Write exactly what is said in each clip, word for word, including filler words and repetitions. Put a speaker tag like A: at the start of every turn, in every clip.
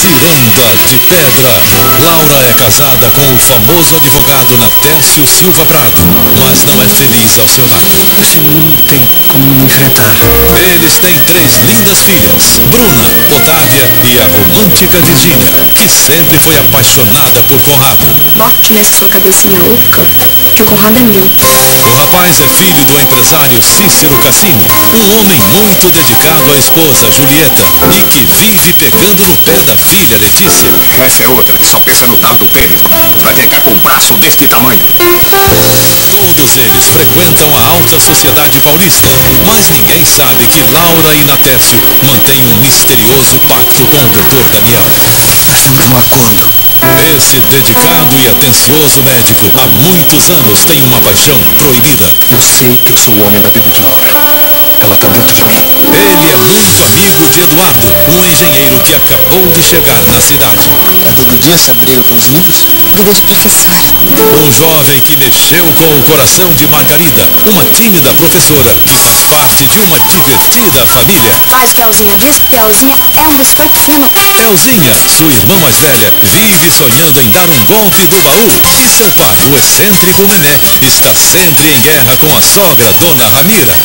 A: Ciranda de Pedra. Laura é casada com o famoso advogado Natércio Silva Prado, mas não é feliz ao seu lado.
B: Se não tem como me enfrentar.
A: Eles têm três lindas filhas, Bruna, Otávia e a romântica Virgínia, que sempre foi apaixonada por Conrado.
C: Bote nessa sua cabecinha oca que o Conrado é meu.
A: O rapaz é filho do empresário Cícero Cassini, um homem muito dedicado à esposa Julieta e que vive pegando no pé da filha Letícia.
D: Essa é outra que só pensa no tal do Pérez, pra negar com um braço deste tamanho.
A: Todos eles frequentam a alta sociedade paulista, mas ninguém sabe que Laura e Natércio mantêm um misterioso pacto com o doutor Daniel.
B: Temos um acordo.
A: Esse dedicado e atencioso médico há muitos anos tem uma paixão proibida.
B: Eu sei que eu sou o homem da vida de Laura. Ela tá dentro de mim.
A: Ele é muito amigo de Eduardo, um engenheiro que acabou de chegar na cidade.
B: Tá todo dia essa briga com os índios?
C: Briga de professor.
A: Um jovem que mexeu com o coração de Margarida, uma tímida professora que faz parte de uma divertida família.
C: Faz o que a Elzinha diz, porque a Elzinha é um biscoito fino.
A: Elzinha, sua irmã mais velha, vive sonhando em dar um golpe do baú. E seu pai, o excêntrico Nené, está sempre em guerra com a sogra, Dona Ramira.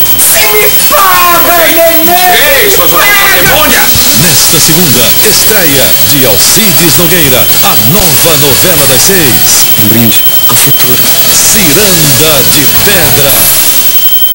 D: Ei, suas orelhinhas demônias!
A: Nesta segunda, estreia de Alcides Nogueira, a nova novela das seis.
B: Tô indo ao futuro.
A: Ciranda de Pedra.